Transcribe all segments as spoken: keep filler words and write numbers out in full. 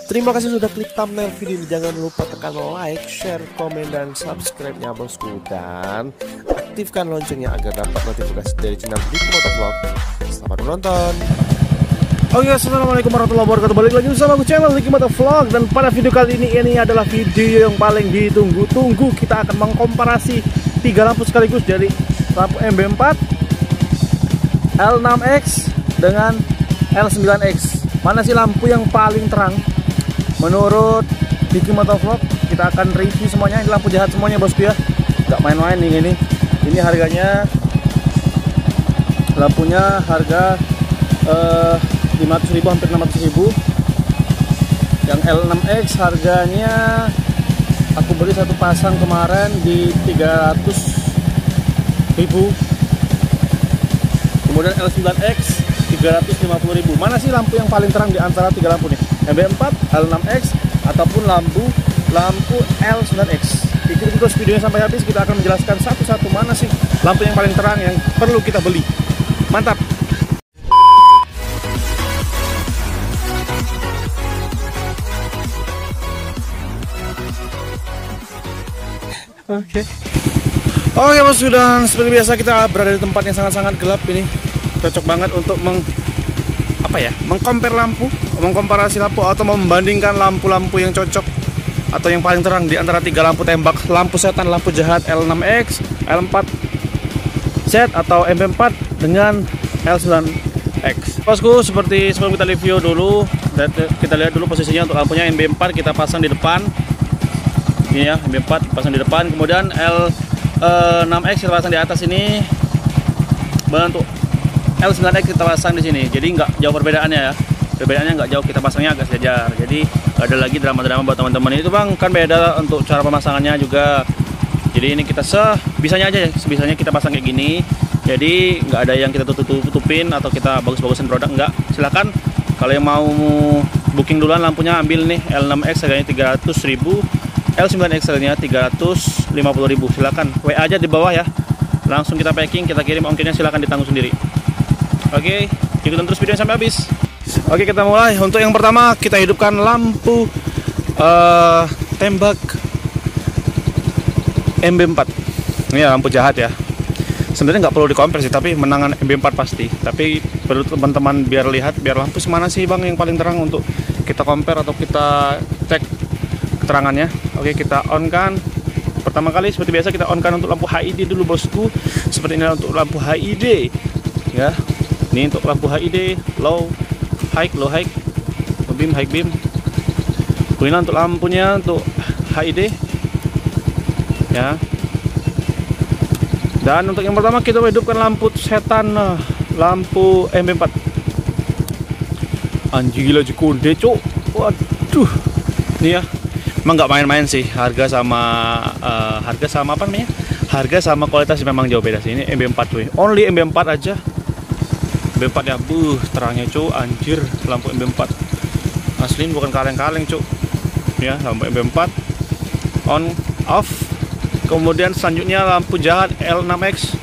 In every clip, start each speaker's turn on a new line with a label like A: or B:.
A: Terima kasih sudah klik thumbnail video ini. Jangan lupa tekan like, share, komen, dan subscribe-nya bosku. Dan aktifkan loncengnya agar dapat notifikasi dari channel Diki Motovlog. Selamat menonton. Oke, assalamualaikum warahmatullahi wabarakatuh. Balik lagi bersama aku channel Diki Motovlog. Dan pada video kali ini, ini adalah video yang paling ditunggu-tunggu. Kita akan mengkomparasi tiga lampu sekaligus dari lampu M B empat, L enam X dengan L sembilan X. Mana sih lampu yang paling terang? Menurut Diki Motovlog, kita akan review semuanya. Ini lampu jahat semuanya bosku ya, nggak main-main nih ini. Ini harganya, lampunya harga uh, lima ratus ribu, hampir enam ratus ribu. Yang L enam X harganya aku beli satu pasang kemarin di tiga ratus ribu. Kemudian L sembilan X tiga ratus lima puluh ribu. Mana sih lampu yang paling terang di antara tiga lampu nih? M B empat, L enam X, ataupun lampu lampu L sembilan X. Ikuti terus videonya sampai habis. Kita akan menjelaskan satu-satu mana sih lampu yang paling terang yang perlu kita beli. Mantap. Oke. Okay. Oke bos, sudah seperti biasa kita berada di tempat yang sangat-sangat gelap ini. Cocok banget untuk meng apa ya, mengcompare lampu, mengkomparasi lampu atau membandingkan lampu-lampu yang cocok atau yang paling terang di antara tiga lampu tembak, lampu setan, lampu jahat L enam X, L empat Z atau M B empat dengan L sembilan X. Bosku, seperti sebelum kita review dulu, kita lihat dulu posisinya untuk lampunya. M B empat kita pasang di depan. Ini ya, M B empat pasang di depan, kemudian L enam X kita pasang di atas ini. Untuk L sembilan X kita pasang di sini. Jadi nggak jauh perbedaannya ya. Perbedaannya nggak jauh, kita pasangnya agak sejajar. Jadi nggak ada lagi drama-drama buat teman-teman. Itu bang, kan beda untuk cara pemasangannya juga. Jadi ini kita sebisanya aja ya, sebisanya kita pasang kayak gini. Jadi nggak ada yang kita tutup-tutupin atau kita bagus-bagusin produk, nggak. Silakan kalau yang mau booking duluan lampunya, ambil nih L enam X harganya tiga ratus ribu, L sembilan X harganya tiga ratus lima puluh ribu. Silakan W A aja di bawah ya. Langsung kita packing, kita kirim, ongkirnya silakan ditanggung sendiri. Oke, ikutin terus videonya sampai habis. Oke, kita mulai. Untuk yang pertama kita hidupkan lampu uh, tembak M B empat. Ini ya, lampu jahat ya. Sebenarnya nggak perlu dikonversi, tapi menangan M B empat pasti. Tapi perlu teman-teman biar lihat, biar lampu semana sih bang yang paling terang untuk kita compare atau kita cek keterangannya. Oke, kita on kan. Pertama kali seperti biasa kita on kan untuk lampu H I D dulu bosku. Seperti ini untuk lampu H I D ya. Ini untuk lampu H I D, low, high, low, high, low beam, high beam. Ini untuk lampunya untuk H I D ya. Dan untuk yang pertama kita hidupkan lampu setan, lampu M B empat. Anjir gila konde cok. Waduh. Ini ya. Emang nggak main-main sih, harga sama uh, harga sama apa namanya? Harga sama kualitas memang jauh beda sih. Ini M B empat tuh. Only M B empat aja. M B empat ya, buh, terangnya cu, anjir, lampu M B empat asli bukan kaleng-kaleng cu ya. Lampu M B empat on off. Kemudian selanjutnya lampu jahat L enam X.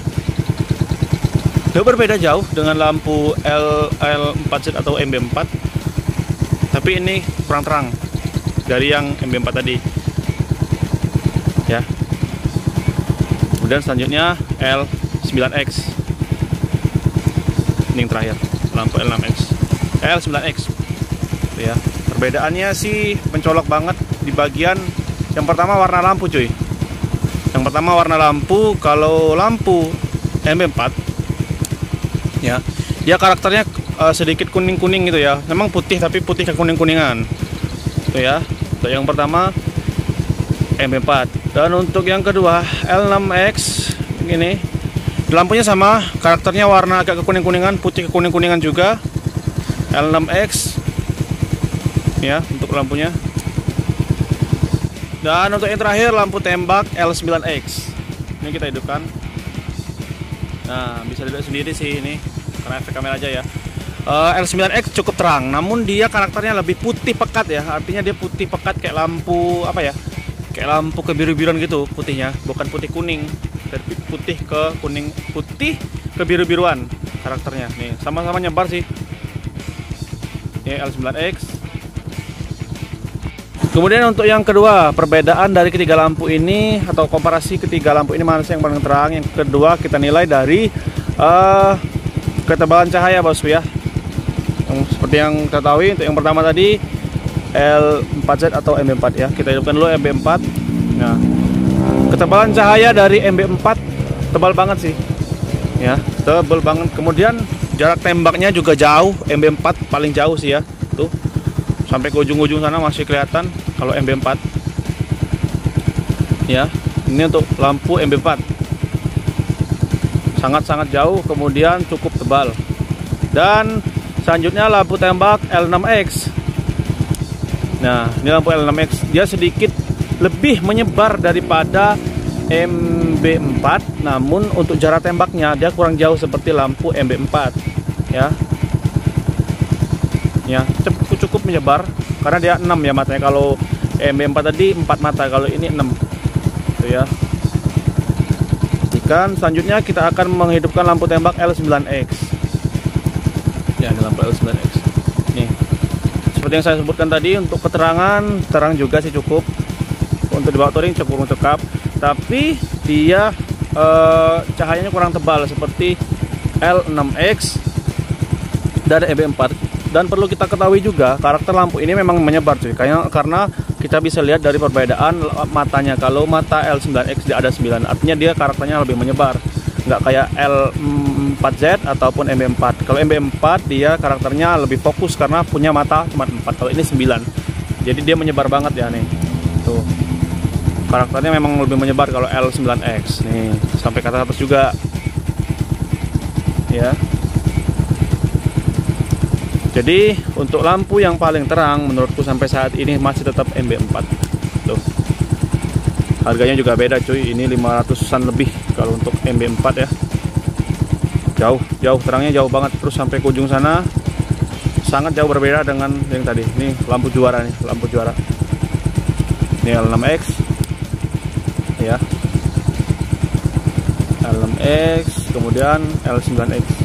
A: Dia berbeda jauh dengan lampu L, L empat Z atau M B empat, tapi ini kurang terang dari yang M B empat tadi ya. Kemudian selanjutnya L sembilan X. Ini yang terakhir, lampu L enam X, L sembilan X ya. Perbedaannya sih mencolok banget di bagian yang pertama, warna lampu cuy. Yang pertama warna lampu. Kalau lampu M B empat ya, dia karakternya uh, sedikit kuning-kuning gitu ya. Memang putih tapi putih ke kuning-kuningan tuh ya. Untuk yang pertama M B empat. Dan untuk yang kedua L enam X ini, lampunya sama, karakternya warna agak kekuning-kuningan, putih kekuning-kuningan juga. L enam X ya untuk lampunya. Dan untuk yang terakhir lampu tembak L sembilan X. Ini kita hidupkan. Nah, bisa dilihat sendiri sih ini karena efek kamera aja ya. uh, L sembilan X cukup terang, namun dia karakternya lebih putih pekat ya. Artinya dia putih pekat kayak lampu apa ya, kayak lampu kebiru-biruan gitu putihnya, bukan putih kuning, tapi putih ke kuning, putih ke biru-biruan karakternya. Nih sama-sama nyebar sih. Ini L sembilan X Kemudian untuk yang kedua, perbedaan dari ketiga lampu ini atau komparasi ketiga lampu ini mana sih yang paling terang? Yang kedua kita nilai dari uh, ketebalan cahaya bosku ya. Yang, seperti yang kita tahu, untuk yang pertama tadi L empat Z atau M B empat ya. Kita hidupkan dulu M B empat. Nah, ketebalan cahaya dari M B empat tebal banget sih. Ya, tebal banget. Kemudian jarak tembaknya juga jauh, M B empat paling jauh sih ya. Tuh. Sampai ke ujung-ujung sana masih kelihatan kalau M B empat. Ya, ini untuk lampu M B empat. Sangat-sangat jauh, kemudian cukup tebal. Dan selanjutnya lampu tembak L enam X. Nah, ini lampu L enam X. Dia sedikit lebih menyebar daripada M B empat, namun untuk jarak tembaknya dia kurang jauh seperti lampu M B empat. Ya. Ya, cukup cukup menyebar karena dia enam ya matanya. Kalau M B empat tadi empat mata, kalau ini enam. Itu ya. Dan selanjutnya kita akan menghidupkan lampu tembak L sembilan X. Ya, ini lampu L sembilan X. Nih. Seperti yang saya sebutkan tadi, untuk keterangan terang juga sih cukup. Untuk di bawah touring cukup cekap, tapi dia eh, cahayanya kurang tebal seperti L enam X dan M B empat. Dan perlu kita ketahui juga, karakter lampu ini memang menyebar cuy. Karena, karena kita bisa lihat dari perbedaan matanya. Kalau mata L sembilan X dia ada sembilan, artinya dia karakternya lebih menyebar. Nggak kayak L empat Z ataupun M B empat. Kalau M B empat dia karakternya lebih fokus karena punya mata cuma empat. Kalau ini sembilan. Jadi dia menyebar banget ya nih. Tuh. Karakternya memang lebih menyebar kalau L sembilan X. Nih, sampai ke atas juga. Ya. Jadi untuk lampu yang paling terang menurutku sampai saat ini masih tetap M B empat. Tuh. Harganya juga beda cuy. Ini lima ratusan lebih kalau untuk M B empat ya. Jauh, jauh terangnya jauh banget, terus sampai ke ujung sana. Sangat jauh berbeda dengan yang tadi. Ini lampu juara nih, lampu juara. Ini L enam X. Ya. L enam X, kemudian L sembilan X.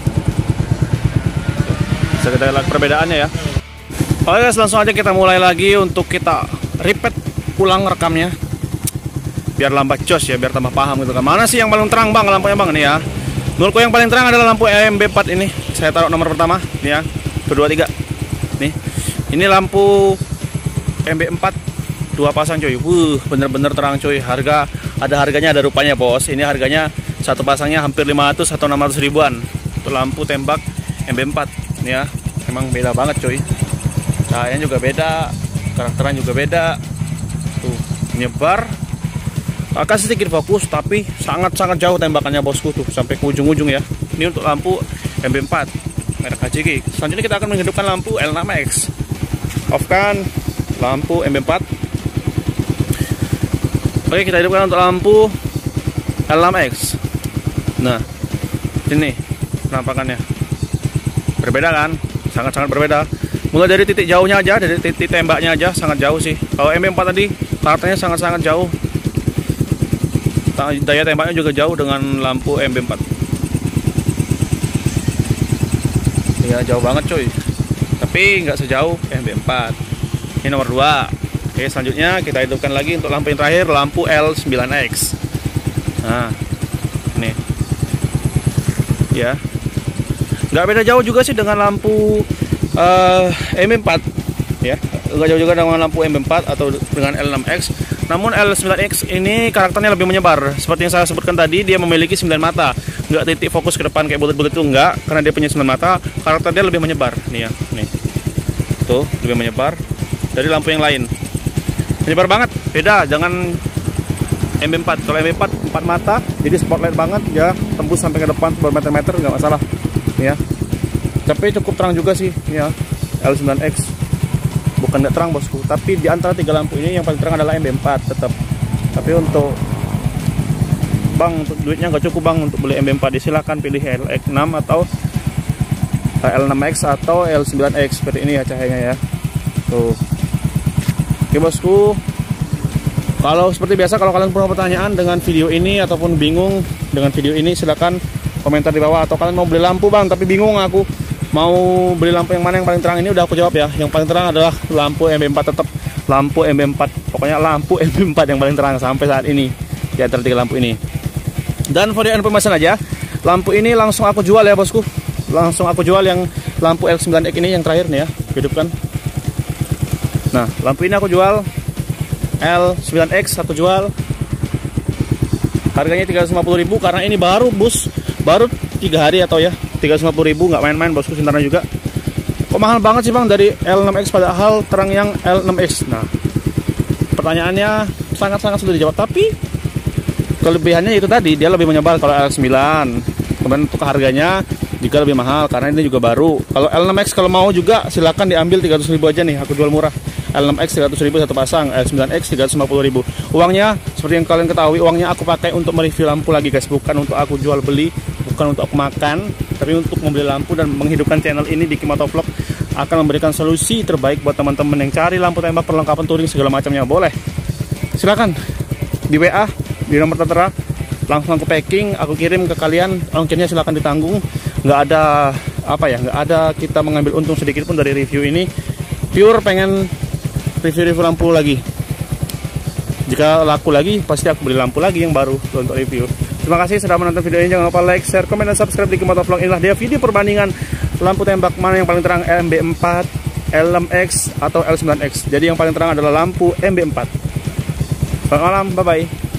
A: Bisa kita lihat perbedaannya ya. Oke guys, langsung aja kita mulai lagi untuk kita repeat ulang rekamnya. Biar lambat jos ya, biar tambah paham gitu kan. Mana sih yang paling terang bang lampunya bang ini ya? Menurutku yang paling terang adalah lampu M B empat ini. Saya taruh nomor pertama nih ya. Kedua, tiga. Nih. Ini lampu M B empat dua pasang cuy. Wuh, bener-bener terang cuy. Harga ada harganya, ada rupanya bos. Ini harganya satu pasangnya hampir lima ratus atau enam ratus ribuan. Untuk lampu tembak M B empat. Ya, emang beda banget cuy. Cahayanya juga beda, karakternya juga beda. Tuh, menyebar. Akan sedikit fokus tapi sangat-sangat jauh tembakannya bosku tuh, sampai ke ujung-ujung ya. Ini untuk lampu M B empat merek H J G. Selanjutnya kita akan menghidupkan lampu L enam X. Off kan lampu M B empat. Oke, kita hidupkan untuk lampu L enam X. Nah, ini penampakannya. Berbeda kan? Sangat-sangat berbeda. Mulai dari titik jauhnya aja, dari titik tembaknya aja sangat jauh sih. Kalau M B empat tadi karakternya sangat-sangat jauh. Daya tembaknya juga jauh dengan lampu M B empat. Ya, jauh banget cuy. Tapi nggak sejauh M B empat. Ini nomor dua. Oke, selanjutnya kita hidupkan lagi untuk lampu yang terakhir, lampu L sembilan X. Nah, ini. Ya. Nggak beda jauh juga sih dengan lampu uh, M B empat ya. Nggak jauh juga dengan lampu M B empat atau dengan L enam X. Namun L sembilan X ini karakternya lebih menyebar. Seperti yang saya sebutkan tadi, dia memiliki sembilan mata. Nggak titik fokus ke depan kayak bulat-bulat itu, enggak. Karena dia punya sembilan mata, karakter dia lebih menyebar. Nih ya, nih. Tuh, lebih menyebar dari lampu yang lain. Menyebar banget, beda jangan M B empat. Kalau M B empat empat mata, jadi spotlight banget, ya tembus sampai ke depan bermeter-meter, nggak masalah. Ya, tapi cukup terang juga sih ya L sembilan X. Bukan nggak terang bosku, tapi di antara tiga lampu ini yang paling terang adalah M B empat tetap. Tapi untuk bang, untuk duitnya nggak cukup bang untuk beli M B empat, silakan pilih L enam atau L enam X atau L sembilan X seperti ini ya cahayanya ya. Tuh. Oke bosku, kalau seperti biasa kalau kalian punya pertanyaan dengan video ini ataupun bingung dengan video ini, silakan komentar di bawah. Atau kalian mau beli lampu bang tapi bingung aku mau beli lampu yang mana yang paling terang, ini udah aku jawab ya. Yang paling terang adalah lampu M B empat tetap. lampu M B empat, pokoknya lampu M B empat yang paling terang sampai saat ini di antara tiga lampu ini. Dan for your information aja, lampu ini langsung aku jual ya bosku, langsung aku jual yang lampu L sembilan X ini yang terakhir nih ya, hidupkan. Nah, lampu ini aku jual L sembilan X, satu jual. Harganya tiga ratus lima puluh ribu karena ini baru bus, baru tiga hari atau ya, tiga ratus lima puluh ribu, nggak main-main bosku, sintarnya juga. Kok mahal banget sih bang dari L enam X padahal terang yang L enam X? Nah, pertanyaannya sangat-sangat sudah dijawab, tapi kelebihannya itu tadi, dia lebih menyebar kalau L sembilan. Kemudian untuk harganya juga lebih mahal karena ini juga baru. Kalau L enam X kalau mau juga silakan diambil tiga ratus ribu aja nih, aku jual murah. L enam X tiga ratus ribu satu pasang, L sembilan X tiga ratus lima puluh ribu. Uangnya seperti yang kalian ketahui, uangnya aku pakai untuk mereview lampu lagi guys, bukan untuk aku jual beli, bukan untuk aku makan, tapi untuk membeli lampu dan menghidupkan channel ini di Motovlog akan memberikan solusi terbaik buat teman-teman yang cari lampu tembak, perlengkapan touring segala macamnya. Boleh, silakan di W A di nomor tertera, langsung aku packing, aku kirim ke kalian, ongkirnya silakan ditanggung. Nggak ada apa ya, nggak ada kita mengambil untung sedikit pun dari review ini. Pure pengen review-review lampu lagi. Jika laku lagi, pasti aku beli lampu lagi yang baru untuk review. Terima kasih sudah menonton video ini. Jangan lupa like, share, komen, dan subscribe di Motovlog. Inilah dia video perbandingan lampu tembak mana yang paling terang, M B empat, L enam X, atau L sembilan X. Jadi yang paling terang adalah lampu M B empat. Selamat malam, bye-bye.